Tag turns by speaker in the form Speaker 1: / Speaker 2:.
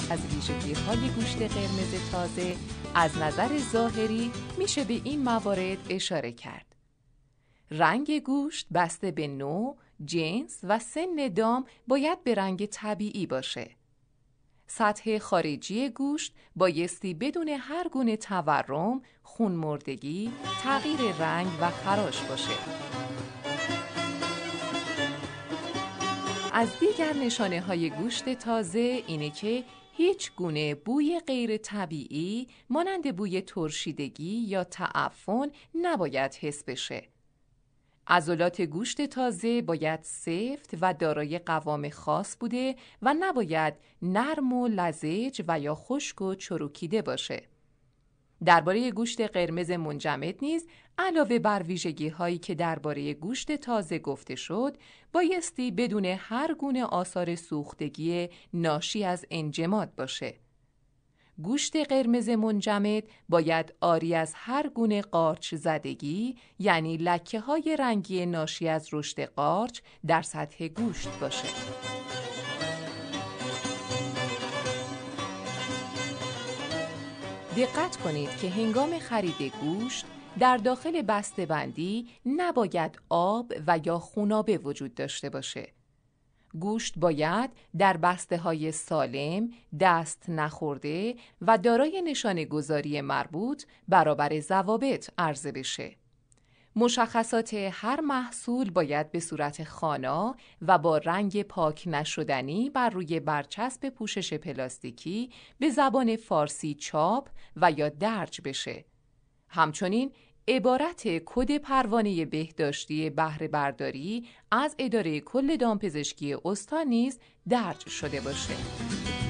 Speaker 1: از ویژگی‌های گوشت قرمز تازه از نظر ظاهری میشه به این موارد اشاره کرد. رنگ گوشت بسته به نوع، جنس و سن دام باید به رنگ طبیعی باشه. سطح خارجی گوشت بایستی بدون هر گونه تورم، خونمردگی، تغییر رنگ و خراش باشه. از دیگر نشانه‌های گوشت تازه اینه که هیچ گونه بوی غیر طبیعی مانند بوی ترشیدگی یا تعفن نباید حس بشه. عضلات گوشت تازه باید سفت و دارای قوام خاص بوده و نباید نرم و لزج و یا خشک و چروکیده باشه. درباره گوشت قرمز منجمد نیز علاوه بر ویژگی‌هایی که درباره گوشت تازه گفته شد، بایستی بدون هر گونه آثار سوختگی ناشی از انجماد باشه. گوشت قرمز منجمد باید عاری از هر گونه قارچ زدگی، یعنی لکه‌های رنگی ناشی از رشد قارچ در سطح گوشت باشه. دقت کنید که هنگام خرید گوشت در داخل بسته‌بندی نباید آب و یا خونابه وجود داشته باشه. گوشت باید در بسته‌های سالم، دست نخورده و دارای نشانه‌گذاری مربوط برابر ضوابط عرضه بشه. مشخصات هر محصول باید به صورت خوانا و با رنگ پاک نشدنی بر روی برچسب پوشش پلاستیکی به زبان فارسی چاپ و یا درج بشه. همچنین عبارت کد پروانه بهداشتی بهره برداری از اداره کل دامپزشکی استان نیز درج شده باشه.